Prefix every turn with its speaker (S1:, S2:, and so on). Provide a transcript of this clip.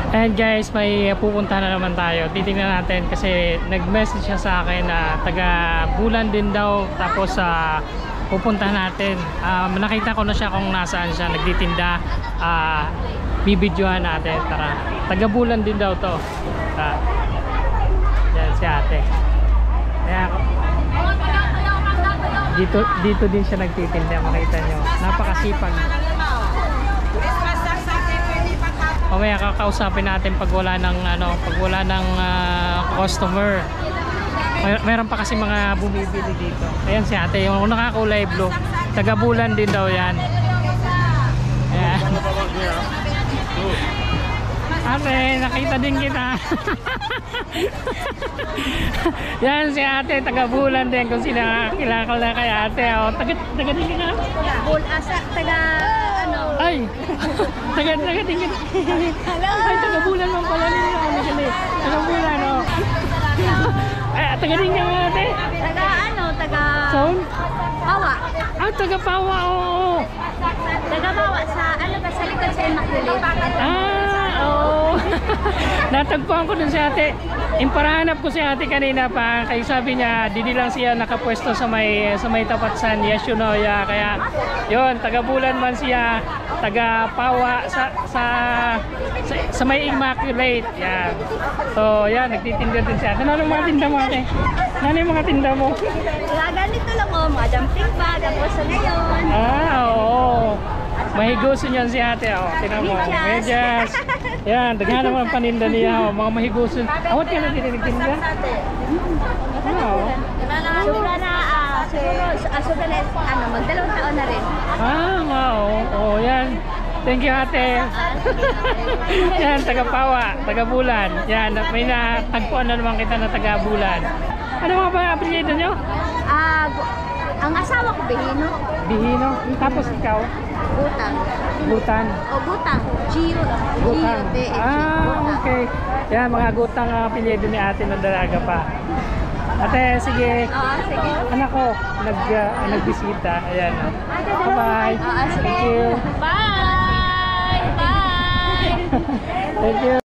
S1: And guys, may pupunta na naman tayo. Titingnan natin kasi nag-message siya sa akin na taga Bulan din daw. Tapos pupunta natin. Nakita ko na siya kung nasaan siya nagtitinda. Bibidyohan natin. Tara. Taga Bulan din daw to. Yan si ate. Kaya dito din siya nagtitinda, makita nyo. Napakasipag. Mamaya kakausapin natin pag wala ng customer. Meron pa kasi mga bumibili dito. Ayan si ate, yung nakakulay blue. Taga Bulan din daw yan. Ayan. Ate, nakita din kita. Yan si ate, taga Bulan din. Kung sila kilala kay ate. Taga din kita?
S2: Taga ano?
S1: Ay! Taga din kita. Ay, taga Bulan lang pala nila. Taga Bulan, oh. Ay, taga din ka ate?
S2: Taga ano? Taga...
S1: Sound?
S2: Pawa.
S1: Taga Pawa, oo.
S2: Taga Pawa sa ano ba? Sa likod sa Immaculate.
S1: Oo. Natagpuan ko dun si ate. Imparahanap ko si ate kanina pa. Kaya sabi niya, didi lang siya nakapwesto sa may tapat sa Yasunoya. Kaya, yun, taga Bulan man siya. Taga Pawa sa may Immaculate. Yan. So, yan, nagtitinda din siya. Ano mga tinda mo ate? Ano yung mga tinda mo?
S2: Ganito lang o, mga jumping bag, tapos sa ngayon.
S1: Oo. Mahigusin yan si ate, oh. Tingnan mo, medyas. Yan, daghan naman ang paninda niya, oh. Mga mahigusin. Awat ka na tinigtinda? Oo.
S2: Sobra na, sobra na, magdalawang taon na rin.
S1: Oo, yan. Thank you ate. Yan, taga Pawa, taga Bulan. Yan, may natagpuan na naman kita na taga Bulan. Ano mga ba apelyido nyo?
S2: Ang asawa ko, Bihino.
S1: Bihino? Tapos ikaw?
S2: Gutang.
S1: Gutan?
S2: O, Gutang.
S1: Gutang.
S2: Gutang.
S1: Okay. Yan, mga gutang apelyido ni ate ng dalaga pa. Ate, sige.
S2: Oo, sige.
S1: Anak ko, nagbisita. Ayan. Bye-bye.
S2: Oo, sige.
S1: Thank you.
S2: Bye! Bye!
S1: Thank you.